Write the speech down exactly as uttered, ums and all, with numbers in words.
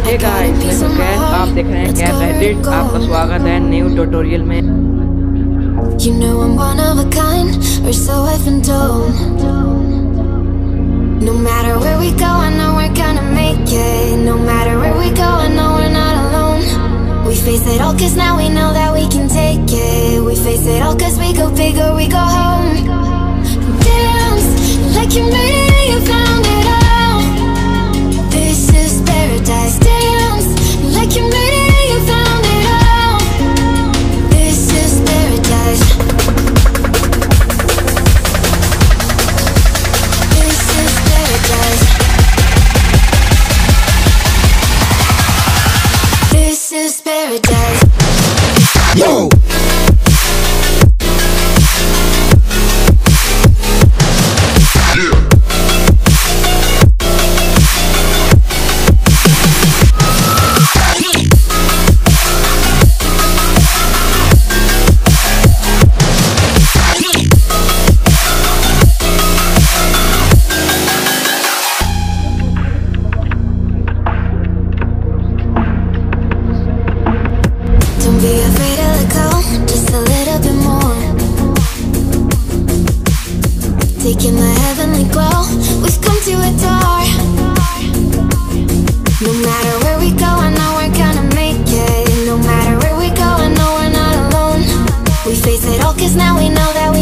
Hey guys, मैं हूं cat, आप देख रहे हैं कैट। आपका स्वागत है न्यू ट्यूटोरियल में। You know I'm one of a kind, or so I've been told. No matter where we go, I know we're gonna make it. No matter where we go, I know we're not alone. We face it all cause now we know that we can take it. We face it all cause we go big or we go home. Dance like you made it, you found it all. This is paradise. Dance like you made it, you found it all. This is paradise. This is paradise. This is paradise. Yo! Don't be afraid to let go, just a little bit more. Taking the heavenly glow, we've come to adore. No matter where we go, I know we're gonna make it. No matter where we go, I know we're not alone. We face it all cause now we know that we